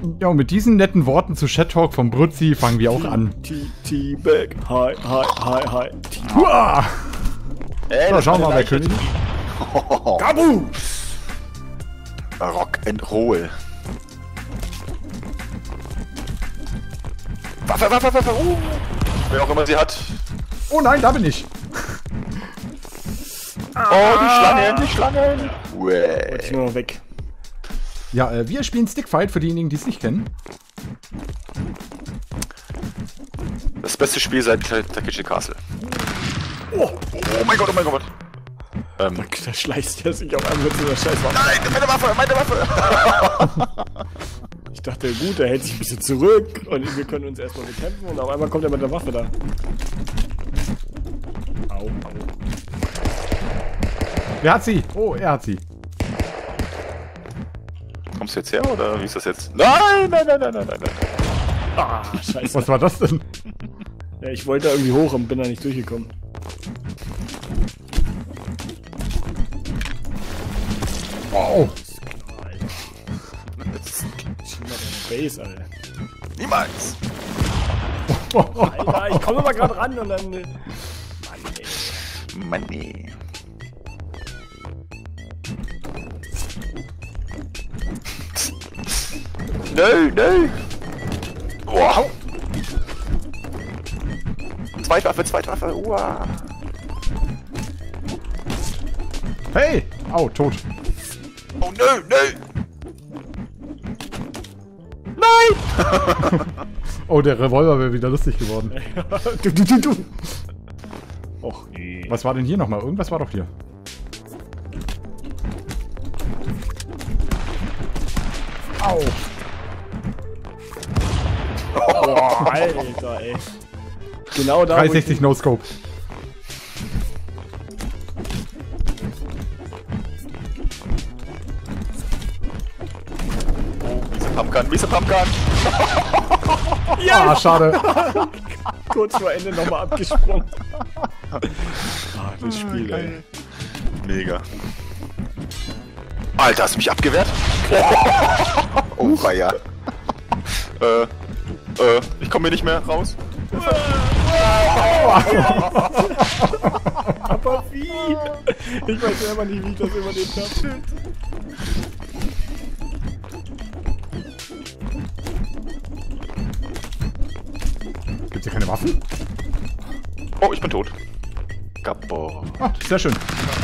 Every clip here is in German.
Ja, und mit diesen netten Worten zu Chat Talk vom Brutzi fangen wir auch an. T-Bag. Hi, hi, hi, hi. Uah! So, schauen wir mal, wer König ist. Gabu! Rock'n'Roll. Waffe, Waffe, Waffe. Wer auch immer sie hat. Oh nein, da bin ich. Oh, die Schlangen, die Schlangen. Wollte ich nur noch weg. Ja, wir spielen Stickfight für diejenigen, die es nicht kennen. Das beste Spiel seit Takeshi Castle. Oh mein Gott, oh mein Gott. Da schleicht er sich auf einmal zu der Scheißwaffe. Nein, meine Waffe, meine Waffe. Ich dachte, gut, er hält sich ein bisschen zurück und wir können uns erstmal bekämpfen und auf einmal kommt er mit der Waffe da. Au, au. Wer hat sie? Oh, er hat sie. Kommst du jetzt her oder wie ist das jetzt? Nein, nein, nein, nein, nein, nein. Ah, scheiße. Was war das denn? Ja, ich wollte da irgendwie hoch und bin da nicht durchgekommen. Wow. Base, Alter. Niemals. Alter, ich komme mal gerade ran und dann... Mann, ey. Mann, nee. Nö, nö. Wow. Zweitwaffe, Zweitwaffe. Wow. Hey! Au, tot. Oh, nö, nö. Nein! Oh, der Revolver wäre wieder lustig geworden. Du. Och, nee. Was war denn hier nochmal? Irgendwas war doch hier. Au! Boah, Alter, ey. Genau da. 360 No-Scope. Mieser Pumpgun. Ja! Ah, schade. Kurz vor Ende nochmal abgesprungen. Ah, das Spiel, ey. Mega. Alter, hast du mich abgewehrt? Oh, ja. Ich komme hier nicht mehr raus. Aber wie? Ich weiß selber nicht, wie ich das überlebt habe. Gibt's hier keine Waffen? Oh, ich bin tot. Kapo. Ah, sehr schön.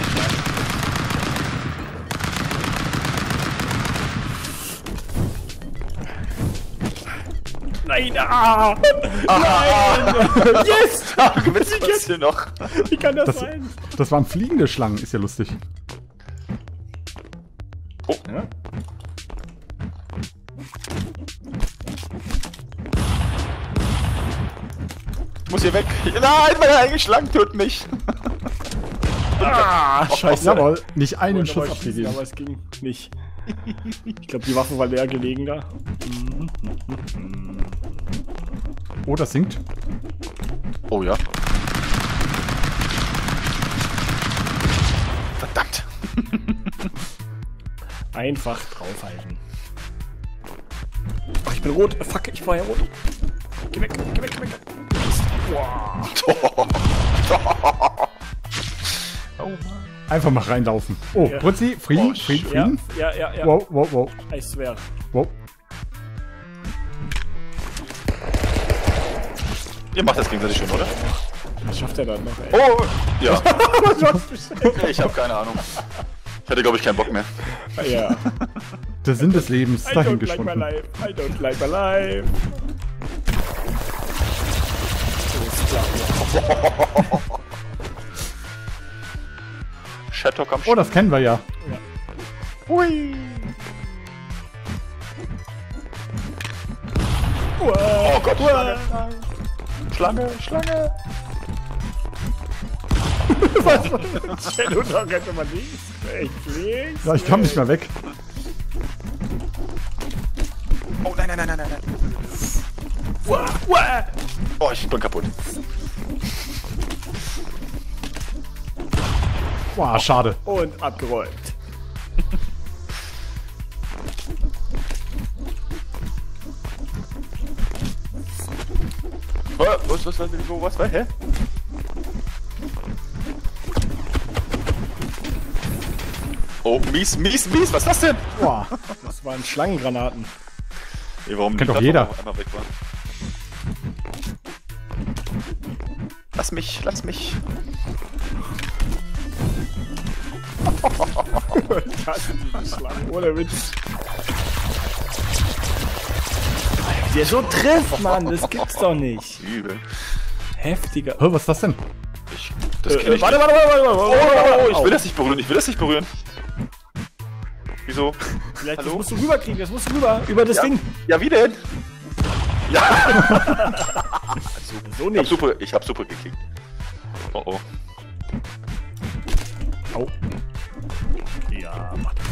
Nein, nein! Yes! Du gewinnst das hier noch. Wie kann das sein? Das waren fliegende Schlangen, ist ja lustig. Oh. Ja? Ich muss hier weg. Nein, meine eigene Schlange tut mich. Scheiße. Jawohl, nicht einen Schuss schießen, abgegeben. aber es ging nicht. Ich glaube, die Waffe war leer gelegen da. Oh, das sinkt. Oh ja. Verdammt. Einfach draufhalten. Oh, ich bin rot. Fuck, ich war ja rot. Geh weg, geh weg, geh weg. Wow. Oh Mann. Einfach mal reinlaufen. Oh, Ja. Brutzi, Frieden, Oh, Frieden. Ja. Wow, wow, wow. I swear. Wow. Ihr macht das gegenseitig schon, oder? Was schafft er dann noch, ey? Oh, ja. Ich habe keine Ahnung. Ich hatte, glaube ich, keinen Bock mehr. Ja. Der Sinn des Lebens I dahin don't like my geschwunden. life. I don't like my life. Shattock am Oh, das kennen wir ja. Hui. Oh Gott, Schlange, Schlange. Shadow Dog hätte man links. Echt links. Ja, ich kam nicht mehr weg. Oh nein, nein, nein, nein, nein. Oh, ich bin kaputt. Boah, schade. Und abgeräumt. Was? Hä? Oh, mies, was ist das denn? Boah, das waren Schlangengranaten. Ey, warum Kennt die doch jeder. Plattform einmal weg war? Lass mich. Das sind diese Schlangen, ohne Witz. Der so trifft, Mann, das gibt's doch nicht. Übel. Heftiger. Hä, was ist das denn? Das kenn ich Warte. nicht. Oh, ich will das. das nicht berühren. Wieso? Vielleicht Hallo? das musst du rüberkriegen, das musst du rüber. Über das Ja. Ding. Ja, wie denn? So nicht. Ich hab super geklickt. Oh oh. Au. Ja, mach das.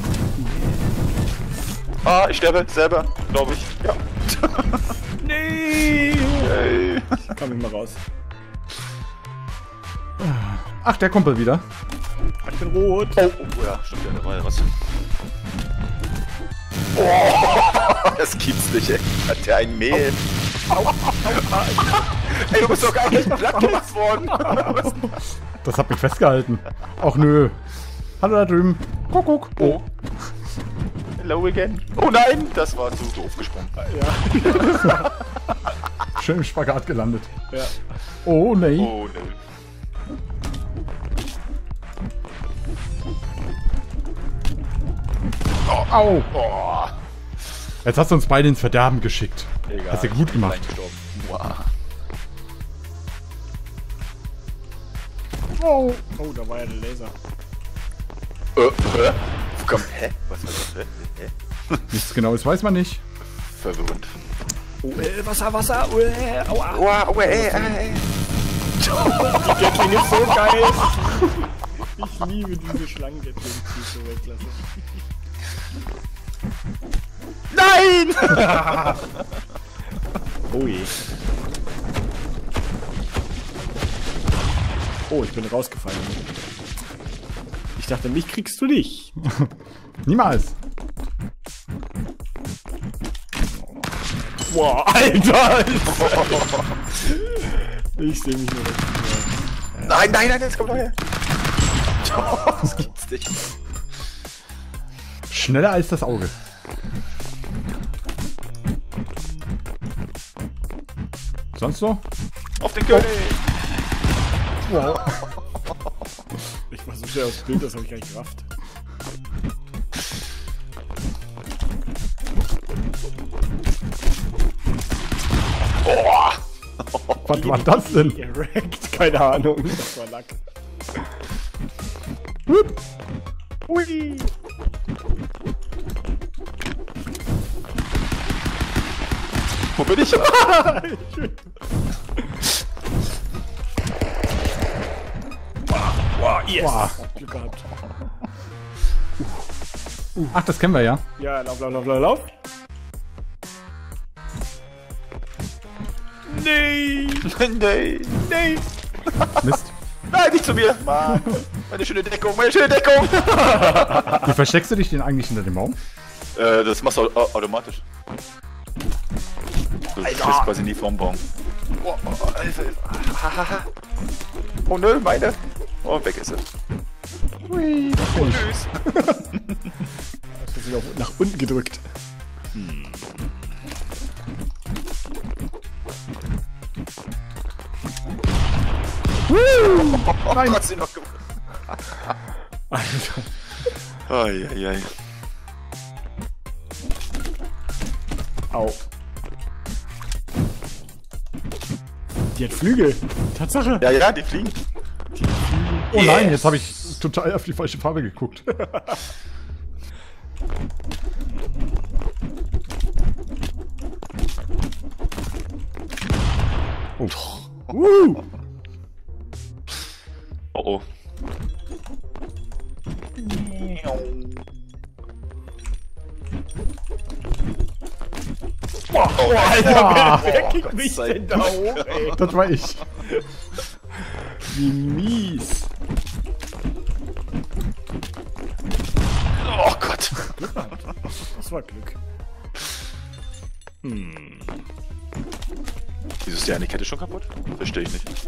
Ah, ich sterbe selber, glaube ich. Ja. Nee. Ey. Komm ich mal raus. Ach, der Kumpel wieder. Ich bin rot. Oh, ja, stimmt, ja, da war ja was. Oh, das gibt's nicht, ey. Hat der ein Mehl? Ey, du bist doch gar nicht platt gemacht worden. Das hat mich festgehalten. Ach nö. Hallo da drüben. Kuckuck. Oh. Hello again. Oh nein, das war zu doof gesprungen. Ja. Schön im Spagat gelandet. Ja. Oh nee. Oh ne. Au. Oh. Jetzt hast du uns beide ins Verderben geschickt. Egal. Hast du gut gemacht. Reingestorben. Wow. Oh. Oh, da war ja der Laser. Wo kommt? Hä? Was war das? Hä? Nichts Genaues weiß man nicht. Verwirrend. Oh, Wasser. Aua. Wow, ey. Die Gatling ist so geil. Ich liebe diese Schlangen-Gatling, die ich so weglasse. Nein! Oh je. Oh, ich bin rausgefallen. Ich dachte, mich kriegst du nicht. Niemals. Boah, Alter! Ich sehe mich nur weg. Nein, jetzt kommt noch her. Das gibt's nicht. Schneller als das Auge. Sonst so? Auf den König! Wow. Ich war so schnell aufs Bild, das habe ich gar nicht gerafft. Was war das denn? Erect, keine Ahnung. Das war Lack. Hui! Wo bin ich? Wow, yes! Wow. Glück gehabt. Ach, das kennen wir ja. Ja, lauf. Nee! Nee! Mist. Nein, nicht zu mir! Mann! Meine schöne Deckung! Wie versteckst du dich denn eigentlich hinter dem Baum? Das machst du automatisch. Du stehst quasi nie vorm Baum. Oh nö, meine! Oh, weg ist er. Hui, Tschüss! Das ist wieder nach unten gedrückt. Nein! Hat sie noch gemacht. Alter. Eieiei. Au. Die hat Flügel. Tatsache. Ja, die fliegen. Oh nein, jetzt habe ich total auf die falsche Farbe geguckt. Oh. Oh. Oh, Alter, wer Oh, kickt Gott mich sei denn da hoch, ey? Das war ich. Wie mies. Oh Gott. Das war Glück. Wieso ist die eine Kette schon kaputt? Verstehe ich nicht.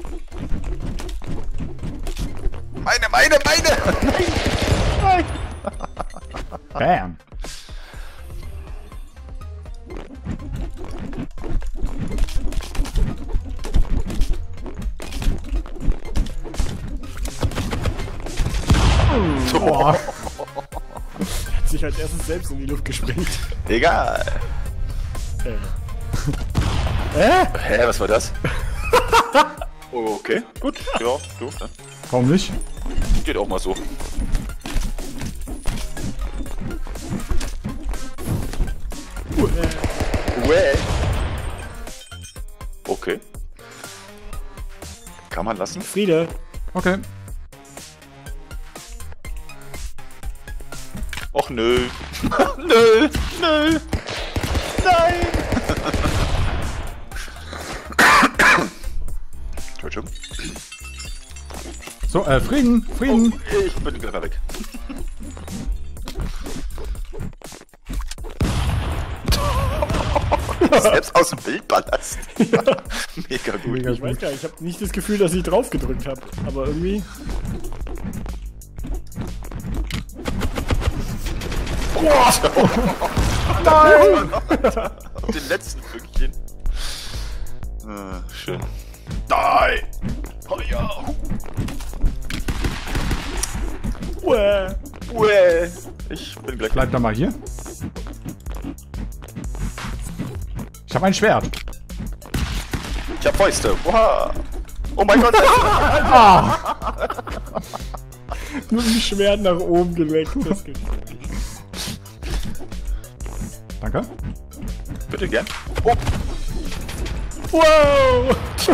Meine! Nein! Nein! Bam. Boah. Hat sich als erstes selbst in die Luft gesprengt. Egal. Hä, was war das? Oh, okay, gut. Ja, du. Ne? Warum nicht? Geht auch mal so. Okay. Kann man lassen? Friede. Okay. Och nö. Nö. Nein. Entschuldigung. So, Frieden. Oh, ich bin gerade weg. Selbst aus dem Bildballast. Ja. Mega gut. Mega Ich weiß gar nicht, ich habe nicht das Gefühl, dass ich drauf gedrückt habe. Aber irgendwie... Nein! Auf den letzten Fünkchen. Schön. Nein! Oh ja! Uäh! Ich bin gleich. Bleib da mal hier. Ich habe ein Schwert. Ich hab Fäuste. Wow. Oh mein Gott! Nur ein Schwert nach oben geleckt. Das geht. Danke. Bitte gern. Oh. Wow!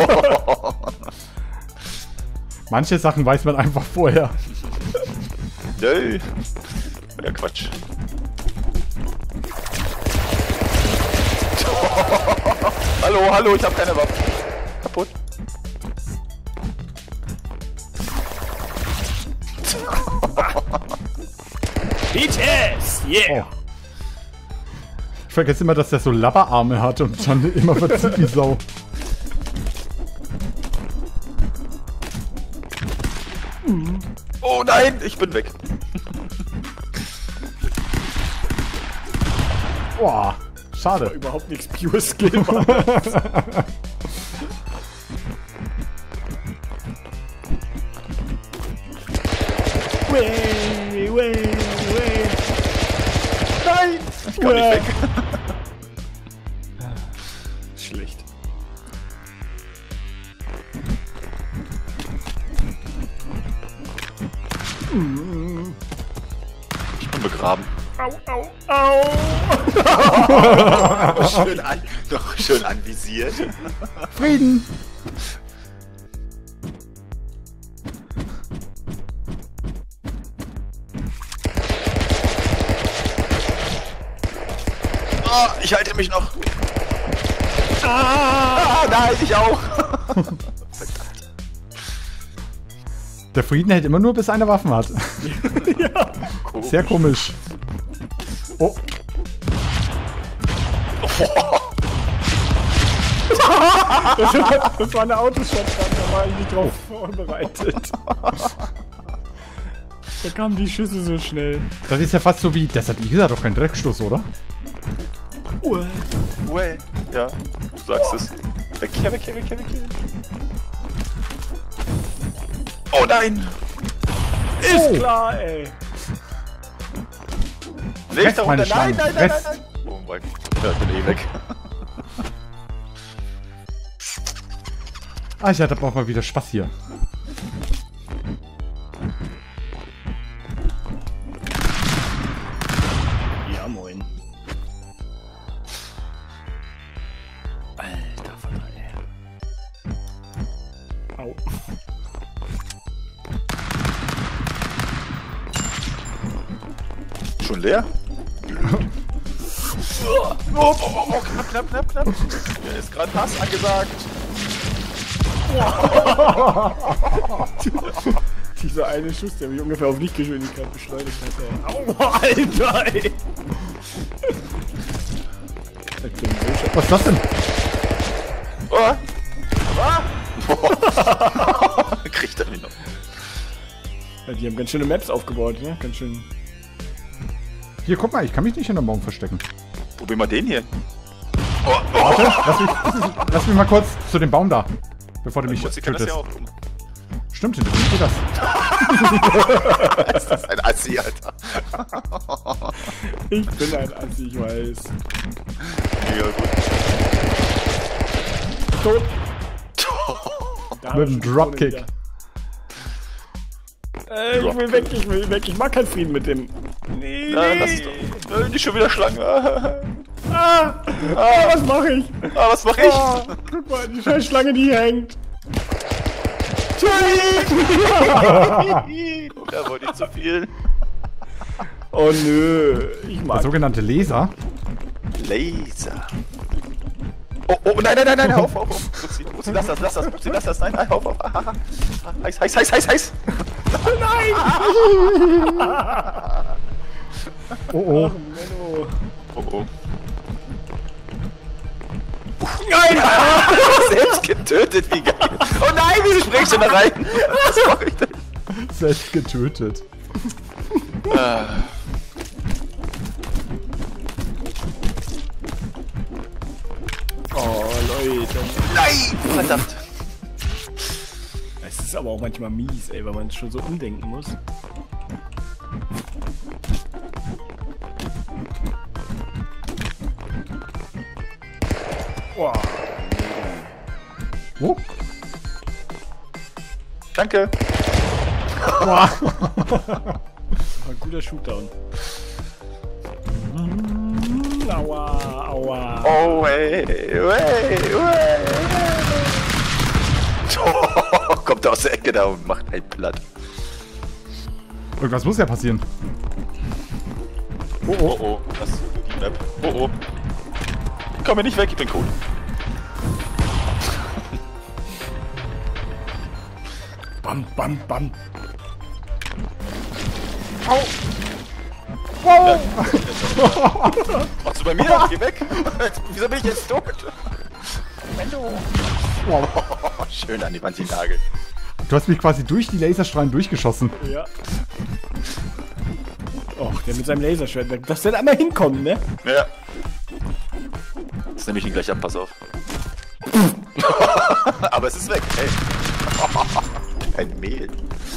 Manche Sachen weiß man einfach vorher. Nö. Ja, Quatsch. Hallo, ich hab keine Waffe. Kaputt. BTS! Yeah! Oh. Ich vergesse immer, dass der so Labberarme hat und dann immer verzieht wie Sau. Oh nein, ich bin weg. Boah, schade. Überhaupt nichts Pure Skill war. Way. Nein! Ich kann nicht weg. Schlecht. Ich bin begraben. Au! Noch schön anvisiert. Frieden! Oh, ich halte mich noch. Nein, ich auch. Der Frieden hält immer nur, bis einer Waffen hat. Ja. Komisch. Sehr komisch. Oh. Das war eine Autoshotgun, da war ich nicht drauf vorbereitet. Da kamen die Schüsse so schnell. Das ist ja fast so wie... Das hat wie gesagt doch keinen Dreckstoß, oder? Uäh. Ja, du sagst es. Weg hier. Oh nein! Ist klar, ey. Nicht da meine runter. Nein. Schlange. Fress. Oh mein Gott. Ja, ich bin eh weg. Ah, ich hatte auch mal wieder Spaß hier. Ja, moin. Alter Vater, ey. Au. Schon leer? Oh, knapp. Ja, ist gerade Hass angesagt. Dieser eine Schuss, der mich ungefähr auf Lichtgeschwindigkeit beschleunigt hat, ey. Aua, Alter, ey. Ich bin so schön. Was ist das denn? Oh. Kriegt er mich noch. Ja, die haben ganz schöne Maps aufgebaut, ne? Ganz schön. Hier, guck mal, ich kann mich nicht in der Baum verstecken. Probier mal den hier. Warte, lass mich mal kurz zu dem Baum da. Bevor du mich Ich kann das tötest. ja auch. Stimmt, hinter mir geht das. Ist das ein Assi, Alter. Ich bin ein Assi, ich weiß. Mega gut. Tot. Da Mit dem hab ich Dropkick. wieder. Ich will weg, ich will weg. Ich mag keinen Frieden mit dem. Nee, Nein, lass es doch. Nicht schon wieder Schlange. was mache ich? Was mach ich? Guck mal, die scheiß Schlange, die hier hängt. Da wollte ich zu viel. Oh nö, ich Der mag. sogenannte Laser. Laser. Oh, nein, auf. Putzi, lass das, nein, auf. Heiß. Oh. Menno. Oh. Nein! Selbst getötet, wie geil. Oh nein, wieso spring ich denn da rein? Was mach ich denn? Selbst getötet. Oh, Leute. Nein, verdammt. Es ist aber auch manchmal mies, ey, weil man schon so umdenken muss. Boah. Oh. Danke. War ein guter Shootdown. Aua. Oh, wey. Oh, kommt aus der Ecke da und macht einen platt. Irgendwas muss ja passieren. Oh, das ist die Map. Oh. Komm mir nicht weg, ich bin cool. Bam. Au! Ja. Machst du bei mir? Geh weg. Wieso bin ich jetzt tot? Wow. Schön an die Wand die Nagel. Du hast mich quasi durch die Laserstrahlen durchgeschossen. Ja. Och, der mit seinem Laserschwert. Dass der da einmal hinkommt, ne? Ja. Jetzt nehme ich ihn gleich ab, pass auf. Aber es ist weg, ey. Ein Mehl.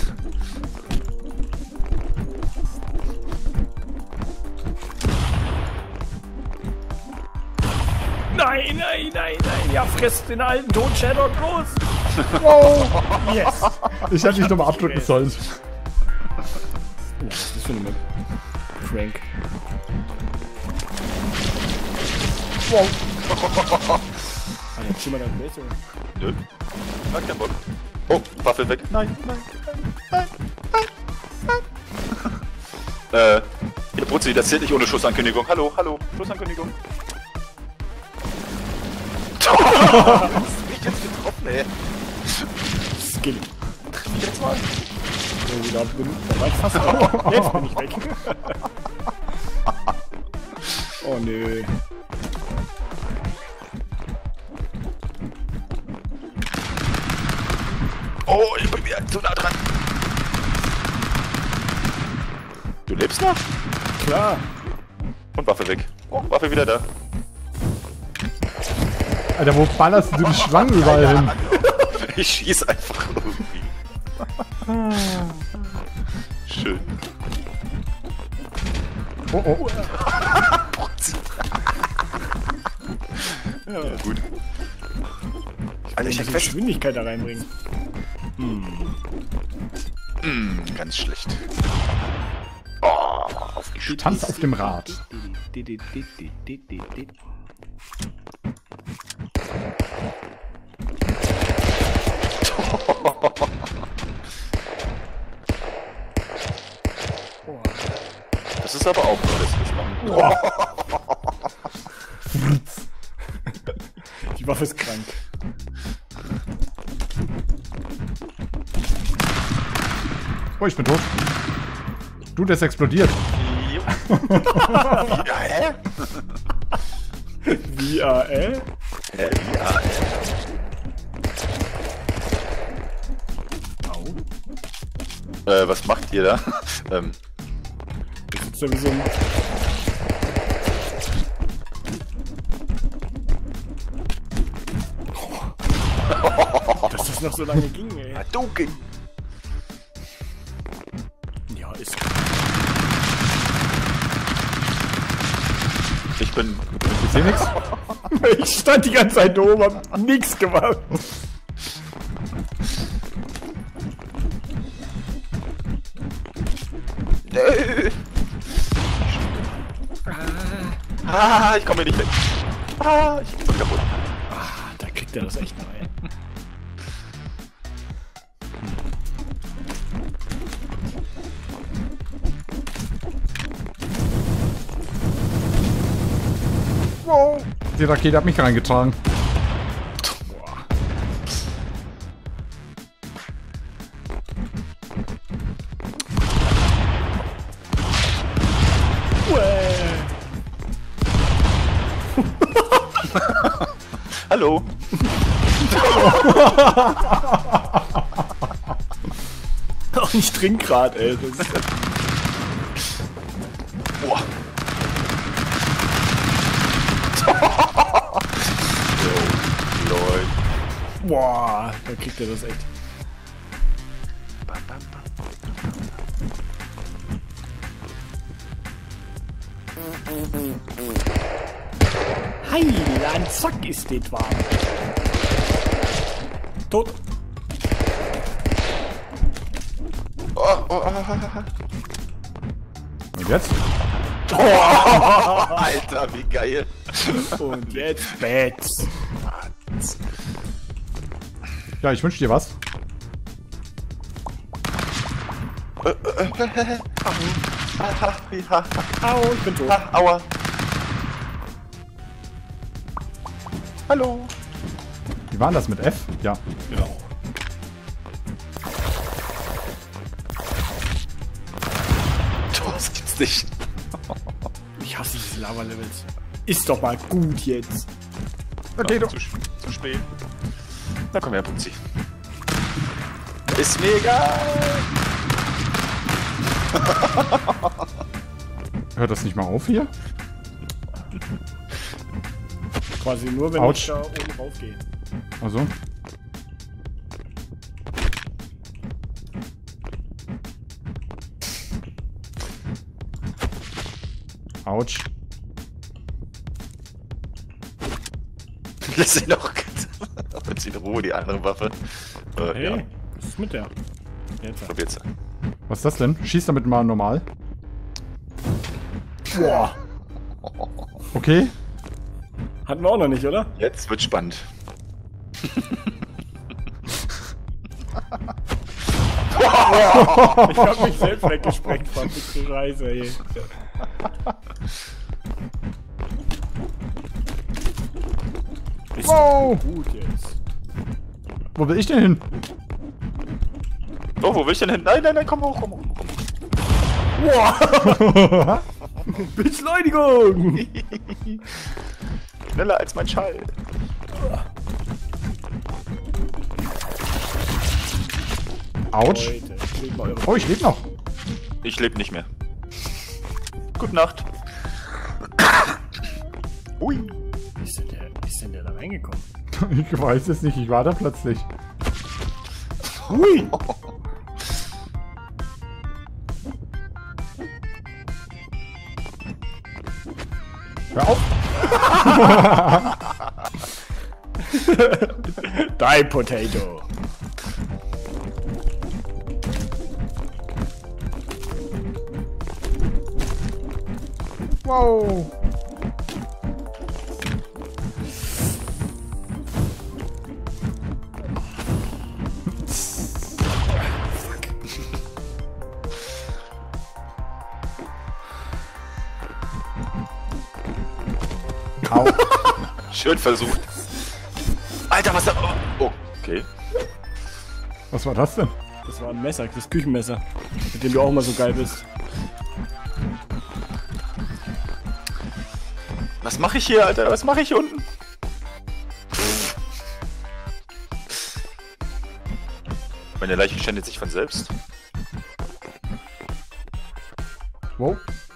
Nein. Ja, frisst den alten Ton Shadow los. Wow. Yes. Ich hätte dich nochmal abdrücken sollen. Was ist das für eine Map? Frank. Wow. Jetzt zieh mal dein Laser. Nö. Hat keinen Bock. Oh, Waffe weg. Nein. Hier, Brutzi, das zählt nicht ohne Schussankündigung. Hallo, Schussankündigung. Was mich jetzt getroffen, ey. Skill. Jetzt mal. Da war ich fast drauf. Jetzt bin ich weg. Oh nö. Oh, ich bin wieder zu nah dran. Du lebst noch? Klar. Und Waffe weg. Oh, Waffe wieder da. Alter, wo ballerst du die Schlangen überall hin? Ich schieß einfach irgendwie. Schön. Oh. Ja, gut. Alter, ich muss Geschwindigkeit da reinbringen. Ganz schlecht. Oh, aufgeschüttet. Tanz auf dem Rad. Das ist aber auch alles. Die Waffe ist krank. Oh, ich bin tot. Du, der ist explodiert. Ja, hä? Wie? L-I-A-L? L-I-A-L. Au. Was macht ihr da? Ist ja wie so ein... Dass das noch so lange ging, ey. Hadouken! Ja, ist... Ich bin... Ich seh nix. Ich stand die ganze Zeit oben, hab nix gemacht. Ich komme hier nicht weg. Ich bin kaputt. Da kriegt er das echt noch, ey. Wow. Die Rakete hat mich reingetragen. Boah. Hallo. Oh, ich trink grad, ey. Das ist Boah. Lol. boah, da kriegt er das echt. Heiland, zack ist das warm. Tot. Und jetzt? Alter, wie geil. Und jetzt Bats. Ja, ich wünsche dir was. Au, ich bin tot. Aua. Hallo. Wie war das mit F? Ja. Genau. Das gibt's nicht. Ich hasse diese Lava-Levels. Ist doch mal gut jetzt. Okay, du. Zu spät. Na komm her, Putzi. Ist mir egal. Hört das nicht mal auf hier? Quasi nur, wenn Autsch. ich da oben raufgehe. Also. Autsch. Lass ihn noch. Jetzt in Ruhe, die andere Waffe. Hey, Ja, was ist mit der? Jetzt. probiert's. Was ist das denn? Schieß damit mal normal. Boah. Okay. Hatten wir auch noch nicht, oder? Jetzt wird spannend. Ich hab mich selbst weggesprengt von der Reise, ey. Ist Wow. gut jetzt. Wo will ich denn hin? Oh, wo will ich denn hin? Nein, nein, nein, komm hoch, komm hoch. Boah. Beschleunigung! Schneller als mein Schall. Autsch. Leute, steht mal eure Oh, ich lebe noch. Ich lebe nicht mehr. Gute Nacht. Ui. Wie ist denn der da reingekommen? Ich weiß es nicht, ich war da plötzlich. Hui! Hör auf. Die Potato! Wow. Au. Schön versucht. Alter, was da... Oh, okay. Was war das denn? Das war ein Messer, das Küchenmesser, mit dem du auch immer so geil bist. Was mache ich hier, Alter? Was mache ich hier unten? Meine Leiche schändet sich von selbst. Wow.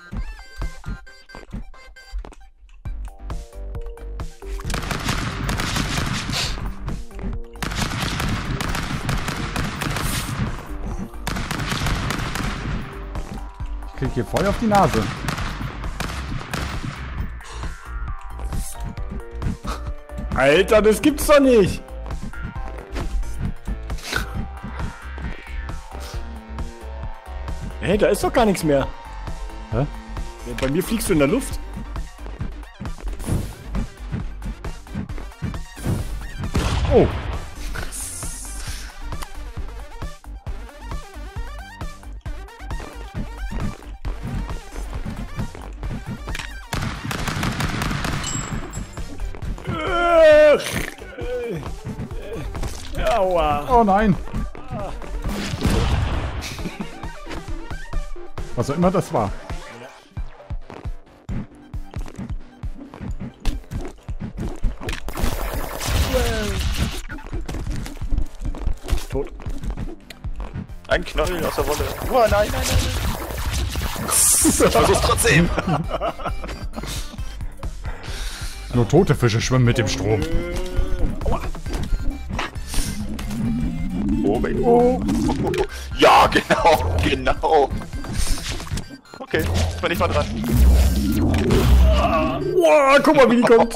Ich krieg hier voll auf die Nase. Alter, das gibt's doch nicht! Hey, da ist doch gar nichts mehr. Hä? Ja, bei mir fliegst du in der Luft. Oh. Aua. Oh nein. Was auch immer das war. Tot. Ein Knochen aus der Wolle. Oh nein, nein, nein, nein. Ich versuch's trotzdem. Nur tote Fische schwimmen mit dem Strom. Oh, mein Gott. Ja, genau, genau. Okay, jetzt bin ich mal dran. Wow, guck mal, wie die kommt.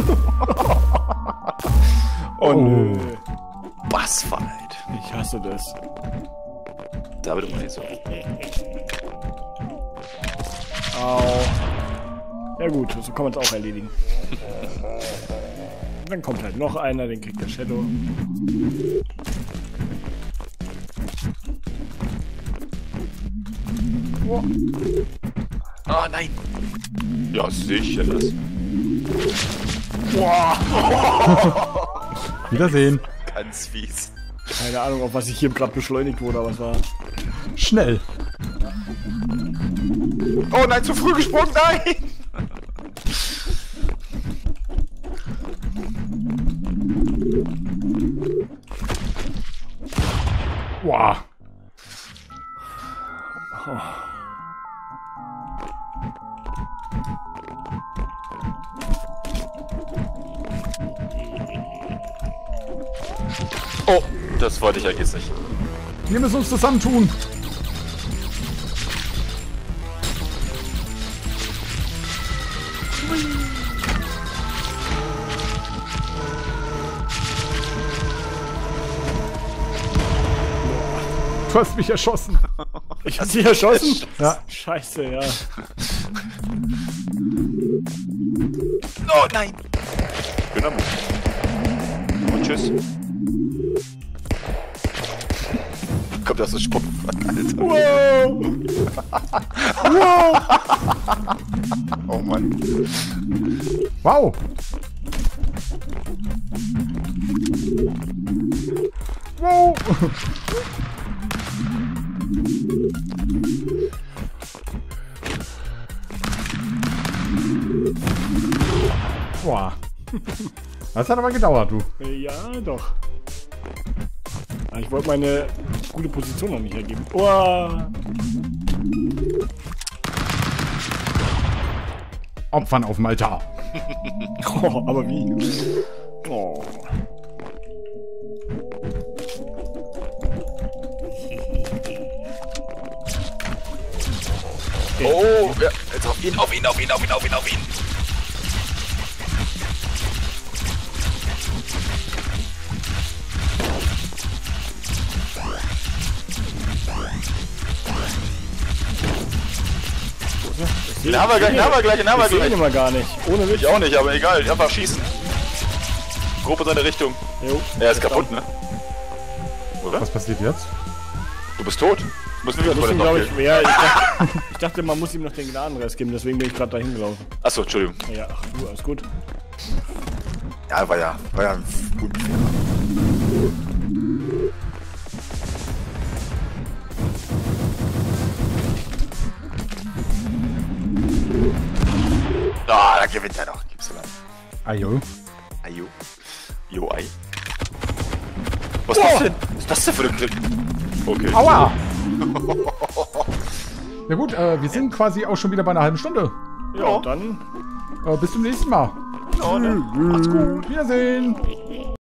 Oh, nö. Bassfight. Ich hasse das. Da wird immer nicht so. Au. Ja gut, so kann man es auch erledigen. Dann kommt halt noch einer, den kriegt der Shadow. Oh nein. Ja, sicher das. Wiedersehen. Ganz fies. Keine Ahnung, auf was ich hier gerade beschleunigt wurde, aber es war... Schnell. Oh nein, zu früh gesprungen, nein! Wow. Oh, das wollte ich eigentlich nicht. Wir müssen uns zusammentun. Du hast mich erschossen. Ich hab sie erschossen? Ja. Scheiße, ja. Oh nein! Schöner Move. Und tschüss. Kommt das so Sprung, Alter. Wow! Wow! Oh Mann. Wow. Wow. Boah. Das hat aber gedauert, du. Ja, doch. Aber ich wollte meine gute Position noch nicht ergeben. Oh. Opfern auf dem Altar. Oh, aber wie? Oh. Oh, ja, jetzt auf ihn, auf ihn, auf ihn, auf ihn, auf ihn, auf ihn. Den haben wir gleich, den haben wir gleich, den haben wir Ich seh gleich. ihn immer gar nicht. Ohne Witz. Ich auch nicht, aber egal, einfach schießen. Grob in seine Richtung. Jo. Er ist kaputt, ne? Oder? Was passiert jetzt? Du bist tot. Müssen wir Muss wieder ihm, noch glaub gehen. ich, ja, ich dachte, man muss ihm noch den Gnadenrest geben, deswegen bin ich gerade dahin gelaufen. Achso, Entschuldigung. Ja, ach du, alles gut. Ja, war ja ein gut. Ah, da gewinnt er doch. Ajo. Ajo. Jo, ei. Was ist das denn? Was ist das denn für ein Grill? Okay. Aua! Na gut, wir sind quasi auch schon wieder bei einer halben Stunde. Ja, dann. Bis zum nächsten Mal. Ja, ne? Macht's gut. Wiedersehen.